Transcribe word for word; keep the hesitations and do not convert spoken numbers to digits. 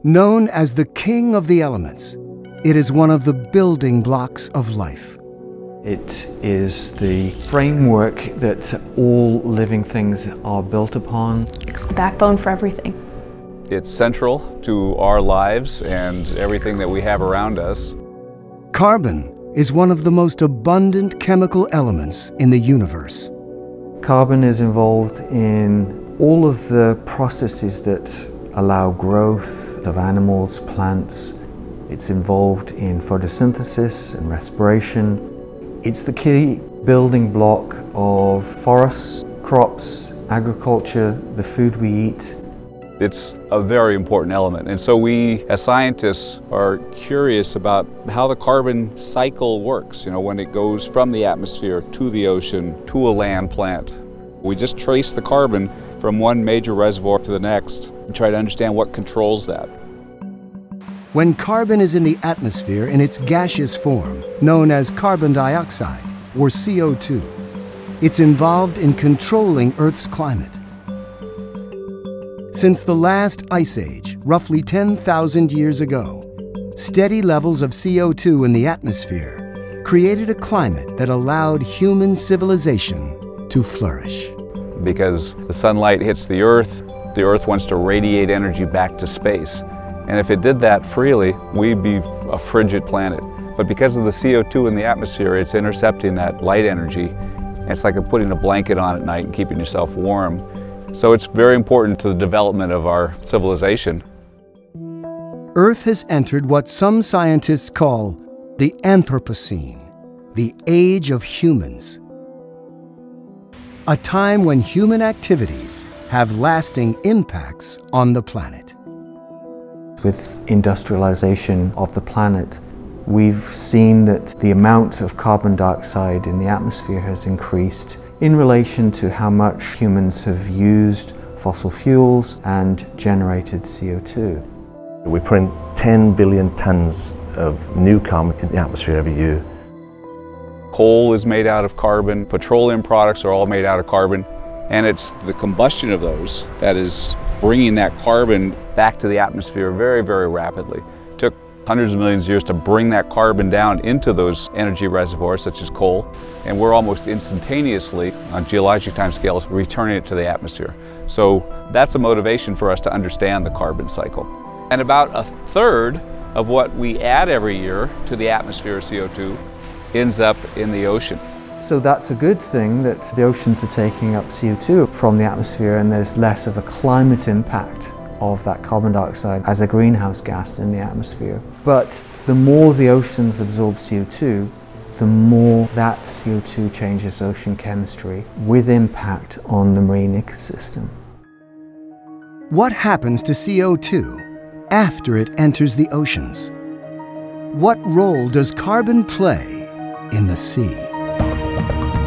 Known as the king of the elements, it is one of the building blocks of life. It is the framework that all living things are built upon. It's the backbone for everything. It's central to our lives and everything that we have around us. Carbon is one of the most abundant chemical elements in the universe. Carbon is involved in all of the processes that allow growth of animals, plants. It's involved in photosynthesis and respiration. It's the key building block of forests, crops, agriculture, the food we eat. It's a very important element, and so we as scientists are curious about how the carbon cycle works, you know, when it goes from the atmosphere to the ocean to a land plant. We just trace the carbon from one major reservoir to the next and try to understand what controls that. When carbon is in the atmosphere in its gaseous form, known as carbon dioxide, or C O two, it's involved in controlling Earth's climate. Since the last ice age, roughly ten thousand years ago, steady levels of C O two in the atmosphere created a climate that allowed human civilization to flourish. Because the sunlight hits the Earth, the Earth wants to radiate energy back to space. And if it did that freely, we'd be a frigid planet. But because of the C O two in the atmosphere, it's intercepting that light energy. It's like putting a blanket on at night and keeping yourself warm. So it's very important to the development of our civilization. Earth has entered what some scientists call the Anthropocene, the age of humans. A time when human activities have lasting impacts on the planet. With industrialization of the planet, we've seen that the amount of carbon dioxide in the atmosphere has increased in relation to how much humans have used fossil fuels and generated C O two. We put in ten billion tons of new carbon in the atmosphere every year. Coal is made out of carbon, petroleum products are all made out of carbon, and it's the combustion of those that is bringing that carbon back to the atmosphere very, very rapidly. It took hundreds of millions of years to bring that carbon down into those energy reservoirs such as coal, and we're almost instantaneously, on geologic time scales, returning it to the atmosphere. So that's a motivation for us to understand the carbon cycle. And about a third of what we add every year to the atmosphere of C O two ends up in the ocean. So that's a good thing that the oceans are taking up C O two from the atmosphere, and there's less of a climate impact of that carbon dioxide as a greenhouse gas in the atmosphere. But the more the oceans absorb C O two, the more that C O two changes ocean chemistry with impact on the marine ecosystem. What happens to C O two after it enters the oceans? What role does carbon play in the sea?